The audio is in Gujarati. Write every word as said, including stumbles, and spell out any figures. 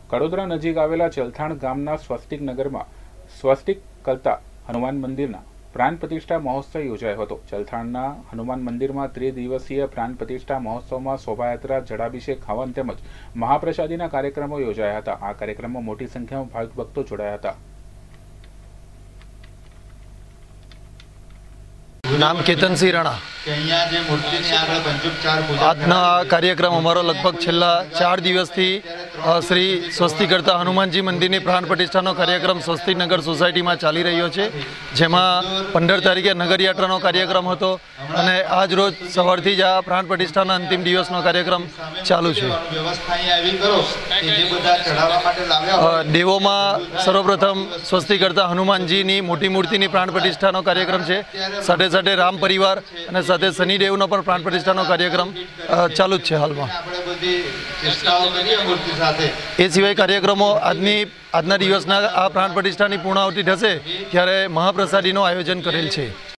કડોદરા નજીક આવેલા ચલથાણ ગામના સ્વસ્તિક નગરમાં સ્વસ્તિક કરતા હનુમાન મંદિરના પ્રાણ પ્રતિષ્ઠા મહોત્સવ યોજાયો હતો। ચલથાણના હનુમાન મંદિરમાં ત્રિદિવસીય પ્રાણ પ્રતિષ્ઠા મહોત્સવમાં શોભાયાત્રા, જળાભિષેક, હવન તેમજ મહાપ્રસાદીના કાર્યક્રમો યોજાયા હતા। આ કાર્યક્રમમાં મોટી સંખ્યામાં ભાવિક ભક્તો જોડાયા હતા। नाम केतन सिंह राणा। આજનો આ કાર્યક્રમ અમારો લગભગ છેલ્લા ચાર દિવસથી શ્રી સ્વસ્તિક કરતા હનુમાનજી મંદિરની પ્રાણ પ્રતિષ્ઠાનો કાર્યક્રમ સ્વસ્તિકનગર સોસાયટીમાં ચાલી રહ્યો છે, જેમાં પંદર તારીખે નગરયાત્રાનો કાર્યક્રમ હતો અને આજ રોજ સવારથી જ આ પ્રાણ પ્રતિષ્ઠાના અંતિમ દિવસનો કાર્યક્રમ ચાલુ છે। દેવોમાં સર્વપ્રથમ સ્વસ્તિક કરતા હનુમાનજીની મોટી મૂર્તિની પ્રાણ પ્રતિષ્ઠાનો કાર્યક્રમ છે, સાથે સાથે રામ પરિવાર અને સાથે શનિદેવનો પણ પ્રાણ પ્રતિષ્ઠાનો કાર્યક્રમ ચાલુ જ છે હાલમાં। એ સિવાય કાર્યક્રમો આજની આજના દિવસના આ પ્રાણ પ્રતિષ્ઠાની પૂર્ણાહુતિ થશે ત્યારે મહાપ્રસાદીનું આયોજન કરેલ છે।